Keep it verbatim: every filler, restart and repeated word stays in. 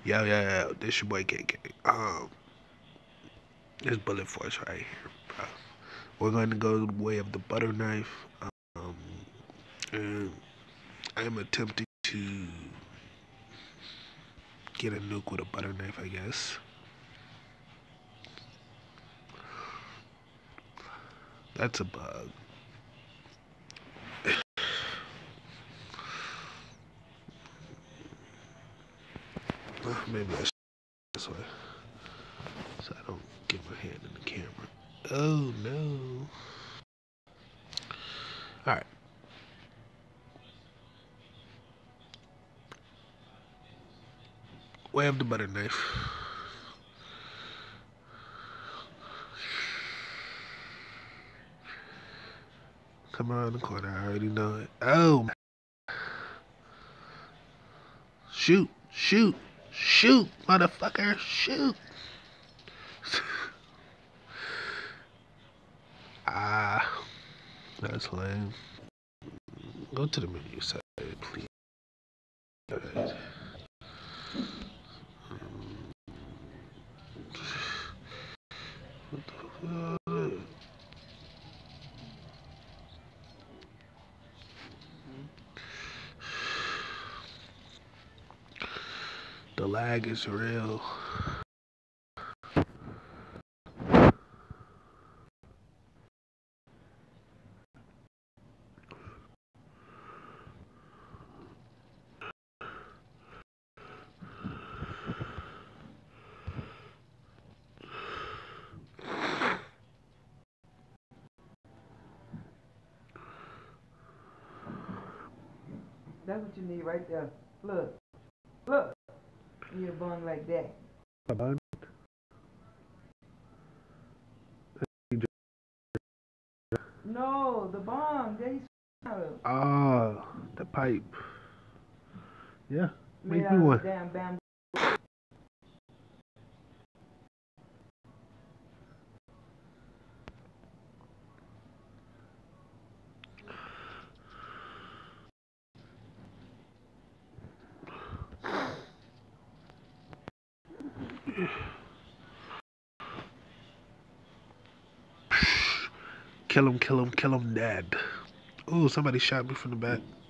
Yo, yo, yo, this your boy K K. Um, this Bullet Force right here, bro. We're going to go the way of the butter knife. Um, and I am attempting to get a nuke with a butter knife, I guess. That's a bug. Maybe I should this way, so I don't get my hand in the camera. Oh no. Alright. Way of the butter knife. Come around the corner, I already know it. Oh, shoot, shoot, shoot, motherfucker, shoot. Ah, that's lame. Go to the menu side, please. Right. What the fuck? The lag is real. That's what you need right there. Look. Look. You need a bun like that. A bun? No, the bong. There you Ah, the pipe. Yeah, make made me out one. of damn bamboo. Kill him, kill him, kill him dead. Ooh, somebody shot me from the back.